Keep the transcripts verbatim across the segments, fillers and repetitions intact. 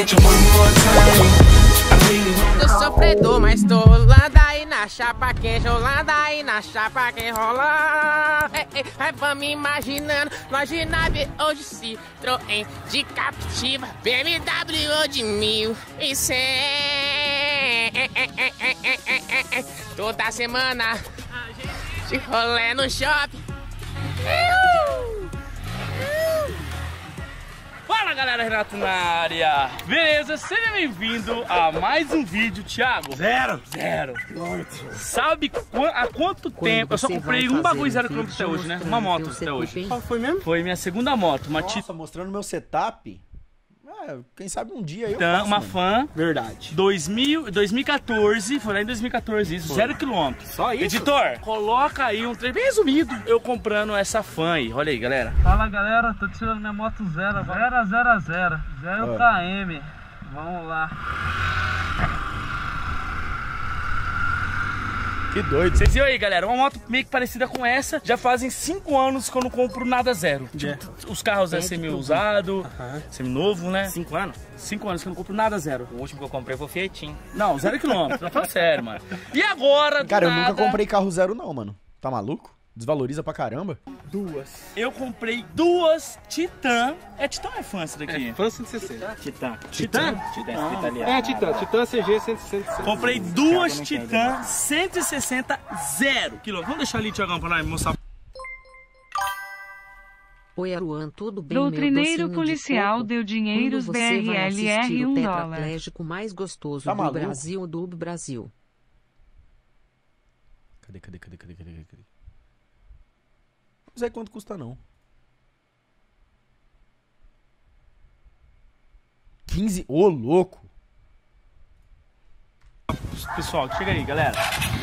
Do sofredor, mas tô rolando aí na chapa quente, rolando aí na chapa quente, rola. Ei, ei, vai, vamos imaginando, nós de nave ou de Citroën, de Captiva, B M W ou de mil e cem. Toda semana, de rolê no shopping. Fala galera, Renato na área. Beleza, seja bem-vindo a mais um vídeo, Thiago. Zero. Zero. Sabe qu há quanto Quando tempo? Eu só comprei um bagulho zero quilômetro até hoje, né? Uma moto até hoje. Qual foi mesmo? Foi minha segunda moto. Uma Nossa, Titan, mostrando meu setup. É, quem sabe um dia eu faço, uma mano. Fan. Verdade. dois mil, dois mil e quatorze, foi lá em dois mil e quatorze isso, zero quilômetro. Só isso? Editor, coloca aí um trecho bem resumido, eu comprando essa Fan aí, olha aí galera. Fala galera, tô tirando minha moto zero, zero, zero, zero, zero km, vamos lá. Que doido. Vocês viram aí galera, uma moto meio que parecida com essa, já fazem cinco anos que eu não compro nada zero. Tipo, os carros é semi-usado, semi-novo, né? Cinco anos? Cinco anos que eu não compro nada zero. O último que eu comprei foi o Fiatinho. Não, zero quilômetro, não fala sério, mano. E agora, do Cara, eu nada, nunca comprei carro zero não, mano. Tá maluco? Desvaloriza pra caramba. duas. Eu comprei duas Titan. É Titan ou é Fan essa daqui? É, Fan cento e sessenta. Titan. Titan? Titan? É, Titan. Titan C G cento e sessenta. Comprei duas Titan cento e sessenta zero quilômetros. Vamos deixar ali, Thiagão, pra nós mostrar. Oi, Aruan, tudo bem? Doutrineiro policial de deu dinheiros B R L R um dólar. O tetraplégico mais gostoso tá do maluco? Brasil, do Brasil. Cadê, cadê, cadê, cadê, cadê, cadê? Não sei quanto custa não. quinze, ô louco. Pessoal, chega aí, galera.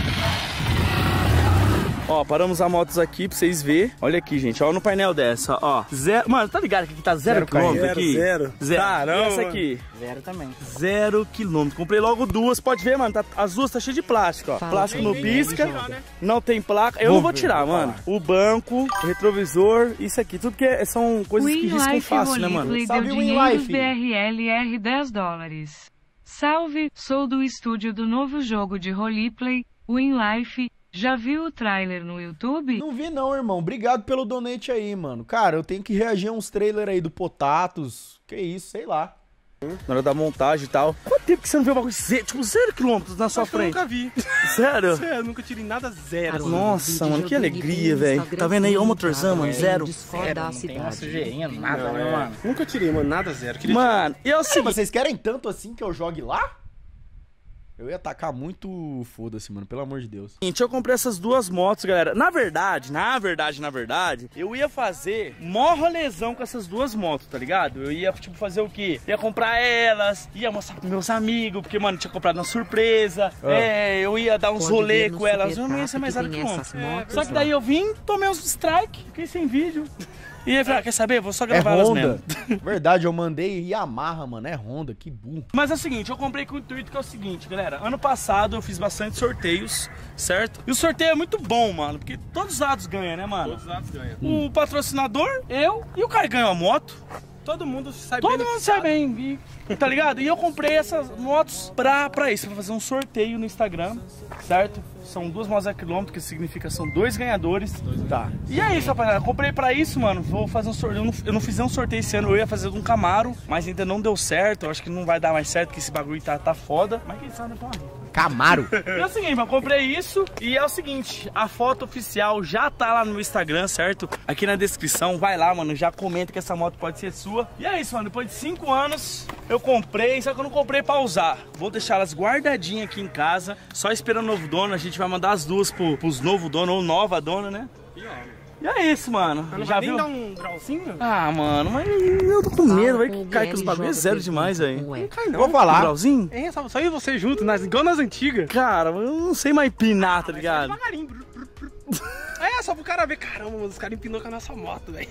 Ó, paramos a motos aqui pra vocês verem. Olha aqui, gente, ó, no painel dessa, ó. Zero, mano, tá ligado que aqui tá zero, Zero quilômetro zero, aqui? zero. Zero. Caramba. E essa aqui? Zero também. Zero quilômetro. Comprei logo duas. Pode ver, mano, tá, as duas tá cheio de plástico, ó. Fala. Plástico no Nem- pisca, nem joga. não tem placa. Eu Vou não vou ver, tirar, vou mano. O banco, o retrovisor, isso aqui. Tudo porque são coisas que riscam Winlife fácil, né, mano? Roleplay Salve, deu Winlife. dinheiros B R L R dez dólares. Salve, sou do estúdio do novo jogo de roleplay, Winlife. Já viu o trailer no YouTube? Não vi não, irmão. Obrigado pelo donate aí, mano. Cara, eu tenho que reagir a uns trailers aí do Potatos. Que isso, sei lá. Na hora da montagem e tal. Quanto tempo que você não vê o bagulho zero, tipo, zero quilômetros na sua Acho que eu frente? nunca vi. Sério? Sério, nunca tirei nada zero. Aruan, Nossa, vídeo mano, que jogando alegria, no velho. Instagram, Tá vendo aí? Ó o sim, motorzão, cara, mano, é, zero. Discord da cidade. sujeirinha, nada, Não, né, é. mano? Nunca tirei, mano, nada zero. Queria Mano, e é o Sim, seguinte. vocês querem tanto assim que eu jogue lá? Eu ia tacar muito foda-se, mano. Pelo amor de Deus. Seguinte, eu comprei essas duas motos, galera. Na verdade, na verdade, na verdade, eu ia fazer mó rolezão com essas duas motos, tá ligado? Eu ia, tipo, fazer o quê? Ia comprar elas, ia mostrar pros meus amigos, porque, mano, tinha comprado uma surpresa. Ah. É, eu ia dar uns Pode rolê ver no com elas. Super Eu não ia ser Cap mais que zero tem quilômetro. essas motos Só que lá. daí eu vim, tomei uns strike, fiquei sem vídeo. E aí, falei, ah, quer saber? Vou só É gravar elas Honda. mesmo. Verdade, eu mandei Yamaha, mano. É Honda, que burro. Mas é o seguinte, eu comprei com o intuito que é o seguinte, galera. Ano passado eu fiz bastante sorteios, certo? E o sorteio é muito bom, mano, porque todos os lados ganham, né, mano? Todos os lados ganham. O patrocinador, eu e o cara que ganhou a moto. Todo mundo sai Todo mundo sabe bem, e, tá ligado? E eu comprei essas motos pra, pra isso, pra fazer um sorteio no Instagram, certo? São duas motos a quilômetro, que significa que são dois ganhadores. Tá. E é isso, rapaziada. Eu comprei pra isso, mano. Vou fazer um sorteio. Eu não, eu não fiz um sorteio esse ano, eu ia fazer de um Camaro, mas ainda não deu certo. Eu acho que não vai dar mais certo, que esse bagulho tá, tá foda. Mas quem sabe, pô. Camaro. É o seguinte, mano, comprei isso e é o seguinte, a foto oficial já tá lá no meu Instagram, certo? Aqui na descrição, vai lá, mano, já comenta que essa moto pode ser sua. E é isso, mano, depois de cinco anos eu comprei, só que eu não comprei pra usar. Vou deixar elas guardadinhas aqui em casa, só esperando o novo dono. A gente vai mandar as duas pro, pros novos donos ou nova dona, né? E é isso, mano. Não Já vai nem viu? dar um grauzinho? Ah, mano, mas eu tô com medo, vai Com que o cai que os Guilherme bagulho é joga zero pergunta demais, velho. com o Não E. cai Eu não. vou falar. Grauzinho? É, só, só eu e você junto, nas, igual nas antigas. Cara, eu não sei mais pinar, tá ligado? Devagarinho. Brr, brr, brr. É, só pro cara ver. Caramba, mano, os caras empinou com a nossa moto, velho.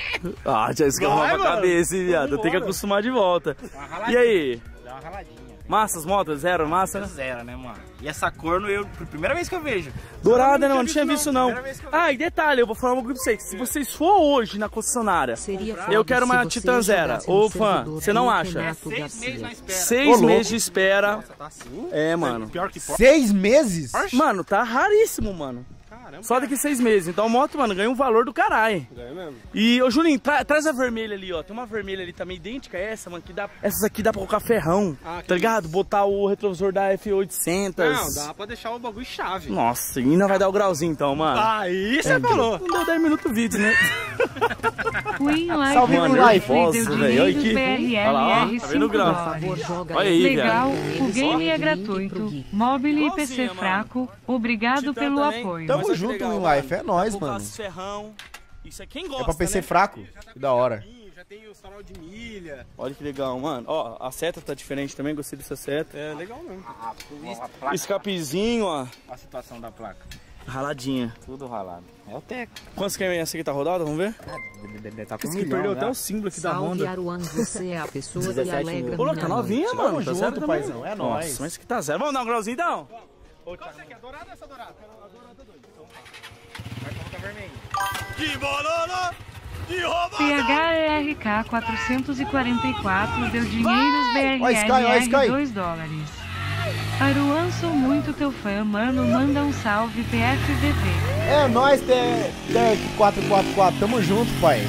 Ah, já escapou Vai, pra mano. cabeça, hein, viado. Eu tenho que Vambora. acostumar de volta. Dá uma E raladinha. aí? Dá uma raladinha. Massa as motos? Zero, massa? Zero, né, mano? E essa cor, no eu, primeira vez que eu vejo. Dourada, né, mano? Não tinha visto, não. Ah, e detalhe, eu vou falar uma coisa pra vocês. Se vocês for hoje na concessionária, eu quero uma Titan Zero. Ô, fã, você não acha? Seis meses na espera. Seis meses de espera. Nossa, tá assim? É, mano. Pior que Porsche. Seis meses? Mano, tá raríssimo, mano. Caramba. Só daqui seis meses. Então a moto, mano, ganha um valor do caralho. Ganha mesmo. E, ô Julinho, tra traz a vermelha ali, ó. Tem uma vermelha ali também idêntica a essa, mano, que dá... Essas aqui dá pra colocar ferrão, Ah, que tá ligado? Botar o retrovisor da F oitocentos. Não, dá pra deixar o bagulho chave. Nossa, e ainda vai dar o grauzinho então, mano. Aí você É, falou. Não deu dez minutos o vídeo, né? O InLife Salve, Mano, InLife. deu nervoso, velho. Olha dinheiros aqui. B R Olha lá, ó. L R Tá vendo o cinco grau? dólares. Olha aí, Legal, velho. o game é Link gratuito. pro Gui. Mobile e P C Igualzinha, fraco, obrigado Titan pelo também. apoio. Tamo Mas olha que junto, legal, InLife. mano. É nóis, Colocar mano. os ferrão. Isso é quem gosta, É pra P C né? fraco. Que da hora. Já tem o farol de milha. Olha que legal, mano. Ó, a seta tá diferente também, gostei dessa seta. É legal mesmo. Escapezinho, ó. A situação da placa. Raladinha. Tudo ralado. É o Teco. Quantos que é essa aqui tá rodada? Vamos ver? Tá com um Esse aqui milhão, perdeu né? até o símbolo aqui da Salve, Honda. Aruan, você é a pessoa que dezessete alegra mil. Pô, minha tá noite. novinha, mano. Tamo Tá junto, zero também. paizão, é Nossa, nóis. mas esse aqui tá zero. Vamos dar um grauzinho então? Qual que você quer? Dourada ou essa dourada? A dourada dois. Então Vai colocar vermelho. Que bolona! Que roubada! P H E R K quatrocentos e quarenta e quatro deu dinheiros B Ó, R Sky, ó, L Sky. R dois dólares. Aruan, sou muito teu fã, mano. Manda um salve P F V V. É nóis, Tec quatro quatro quatro. Tamo junto, pai.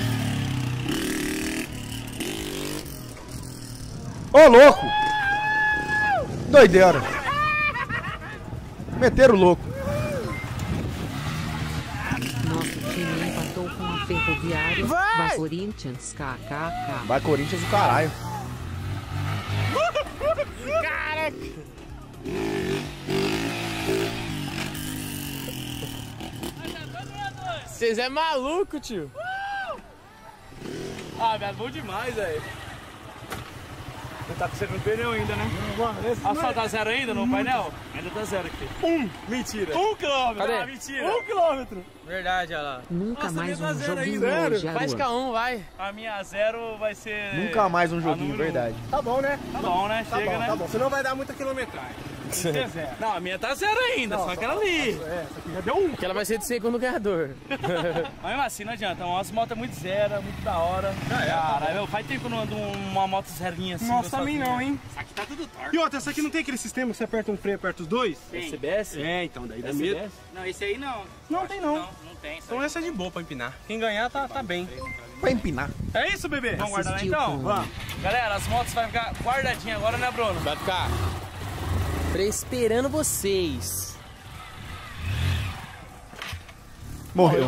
Ô, louco! Doideira. Meteram o louco. Nosso time empatou com a Ferroviária. Vai, Corinthians, kkk. Vai, Corinthians, o caralho. Vocês é maluco, tio. Ah, velho, bom demais, velho. Não tá com pneu ainda, né? A só tá zero ainda no painel? Ainda tá zero aqui. Um! Mentira! Um quilômetro! Cadê? Ah, mentira! Um quilômetro! Verdade, olha lá. Nunca Nossa, mais minha tá um zero joguinho ainda. hoje, Faz Aruan. K um, vai. A minha zero vai ser... Nunca mais um a joguinho, número verdade. Tá bom, né? Tá bom, né? Tá Chega, bom, né? tá bom. Senão vai dar muita quilometragem. Tem que ter zero. Não, a minha tá zero ainda, só aquela ali. É, essa aqui já deu um. Porque ela vai ser de segundo ganhador. Mas mesmo assim, não adianta. Uma moto é muito zero, muito da hora. Caralho, meu, faz tempo que eu não ando uma moto zerinha assim. Nossa, também sozinho. não, hein? Isso aqui tá tudo torto. E outra, essa aqui não tem aquele sistema que você aperta um freio e aperta os dois? C B S? É, então daí dá S medo. B S? Não, esse aí não. Não tem não. Não, não tem. Só Então essa é de boa pra empinar. Quem ganhar tá, tá bem. Pra empinar. É isso, bebê? Vamos guardar lá Assistiu então? com- Vamos. Galera, as motos vai ficar guardadinha agora, né, Bruno? Vai ficar esperando vocês. Morreu.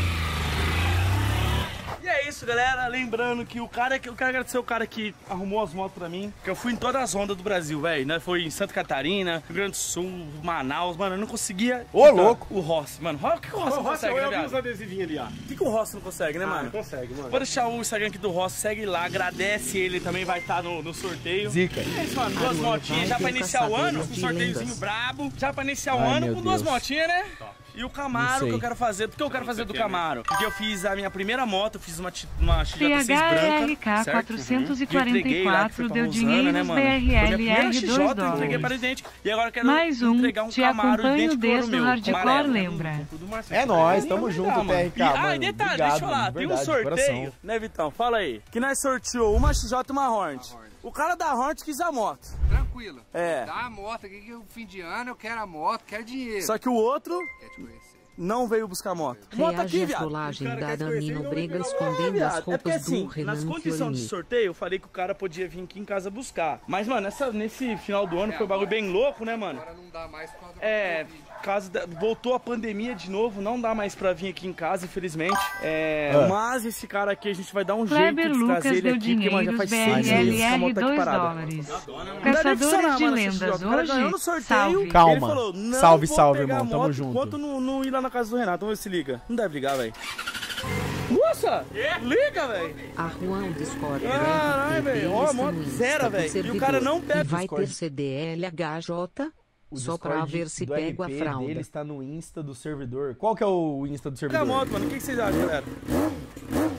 E é isso, galera. Lembrando que o cara que eu quero agradecer o cara que arrumou as motos pra mim. Que eu fui em todas as ondas do Brasil, velho. Né? Foi em Santa Catarina, Rio Grande do Sul, Manaus, mano. Eu não conseguia. Ô, louco. O Rossi, mano. O que, que o Rossi Ô, não Rossi, consegue, né, eu vi os viado? adesivinhos ali, ó. O que, que o Rossi não consegue, né, mano? Consegue, mano. Vou deixar o Instagram aqui do Rossi, segue lá, agradece ele, também vai estar no, no sorteio. Zica. É isso, mano, duas Aruan, motinhas vai já ter pra iniciar o ano, caçadores com de sorteiozinho lendas. brabo. Já pra iniciar o Ai, ano meu com duas Deus. motinhas, né? E o Camaro Não sei. que eu quero fazer. Por que eu quero fazer do Camaro? Porque eu fiz a minha primeira moto, eu fiz uma, ti- uma X J seis P H E R branca, K certo? quatrocentos e Eu entreguei lá, que foi quarenta e quatro pra deu Rosana, dinheiros né, mano? B Foi R minha L primeira R X dois J, eu entreguei dólares. para idêntico. E agora eu quero Mais um, entregar um te Camaro acompanho idêntico ao desde o meu, hardcore, amarelo. lembra? É nóis, tamo junto, mano. T R K, E, mano. ah, e detalhe, Obrigado, deixa eu falar, mano, tem um verdade, sorteio, coração. né, Vitão? Fala aí. Que nós sorteou uma X J e uma Hornet. O cara da Hornet quis a moto. Tranquilo. É. Dá a moto aqui que o fim de ano eu quero a moto, quero dinheiro. Só que o outro Quer te conhecer. não veio buscar moto. Moto Reage aqui, à viado. trollagem O cara da quer te conhecer e Danilo não Brega veio pegar escondendo moto, as viado. É porque roupas do assim, Renan nas condições de Fiorini. sorteio, eu falei que o cara podia vir aqui em casa buscar. Mas, mano, essa, nesse final do ano foi um bagulho bem louco, né, mano? Agora não dá mais por causa do É, Covid. caso da- voltou a pandemia de novo, não dá mais pra vir aqui em casa, infelizmente. É, Ah. Mas esse cara aqui a gente vai dar um Kleber jeito de Lucas trazer ele deu aqui, porque, mano, já dinheiros faz B seis R L meses que a R moto tá aqui dois parada. dólares. Não dá nem pra Caçadores funcionar, de mano, essa lendas X J. O cara ganhou no hoje, sorteio. salve. Calma. Ele falou, não Salve, vou salve, pegar irmão, a tamo moto junto. enquanto não, não ir lá na casa do Renato. Vamos ver se liga. Não deve ligar, velho. Nossa! Liga, velho! Aruan, o Discord. Caralho, velho. Ó, a moto zero, velho. E o cara não pega E o vai Discord. ter C D L H J O só pra Discord ver se do pego a R P fralda. dele está no Insta do servidor. Qual que é o Insta do Pega servidor? a moto, mano. O que que vocês acham, galera?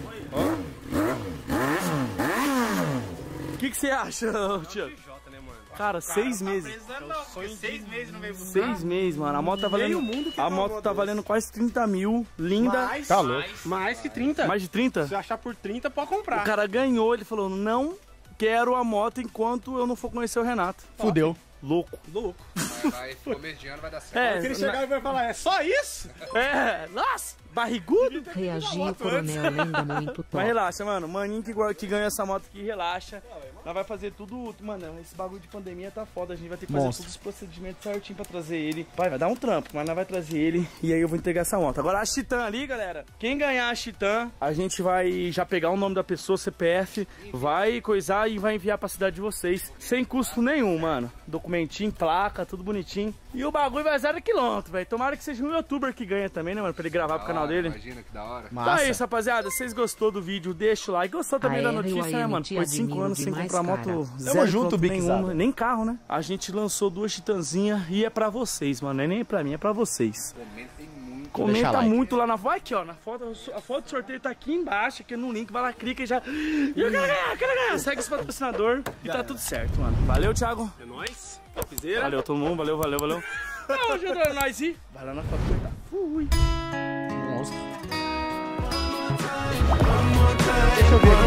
Ó. O que que você acha, Tiago? Cara, seis meses. Não, porque seis meses não veio buscar. Seis meses, mano. A moto tá valendo. mundo que A tá moto uma tá valendo quase trinta mil. Linda. Mais, Tá louco. mais que trinta. Mais de trinta? Se achar por trinta, pode comprar. O cara ganhou, ele falou, não quero a moto enquanto eu não for conhecer o Renato. Fudeu. Louco. Louco. Vai, vai, começo de ano vai dar certo. É, Se ele chegar e vai falar, é só isso? é, nossa, barrigudo. Reagiu o coronel lenda muito top. Mas relaxa, mano. Maninho que, que ganha essa moto aqui, relaxa. Nós vai fazer tudo. Mano, esse bagulho de pandemia tá foda. A gente vai ter que fazer Monstro. todos os procedimentos certinho pra trazer ele. Vai, vai dar um trampo, mas nós vai trazer ele. E aí eu vou entregar essa moto. Agora a Titan ali, galera. Quem ganhar a Titan, a gente vai já pegar o nome da pessoa, C P F, vai coisar e vai enviar pra cidade de vocês. Sem custo nenhum, mano. Documentinho, placa, tudo bonitinho. E o bagulho vai zero quilômetro, velho. Tomara que seja um youtuber que ganha também, né, mano? Pra ele gravar pro canal dele. Imagina que da hora. Então é isso, rapaziada. Vocês gostou do vídeo? Deixa o like. Gostou também A da R e o notícia, né, A M mano? te Foi cinco admiro anos sem demais, comprar moto cara. zero Tamo junto, quilômetro Bixada. nenhuma, nem carro, né? A gente lançou duas Titanzinhas e é pra vocês, mano. Não é nem pra mim, é pra vocês. Comentem muito. Deixa Comenta like. muito lá na... Vai aqui, ó. Na foto, a foto do sorteio tá aqui embaixo, aqui no link. Vai lá, clica e já... E eu quero ganhar, eu quero ganhar. Segue esse patrocinador e tá tudo certo, mano. Valeu, Thiago. É nóis. Topzera. Valeu, todo mundo. Valeu, valeu, valeu. Não, ajuda nós ir. Vai lá na foto. Tá. Fui. Monstro. Deixa eu ver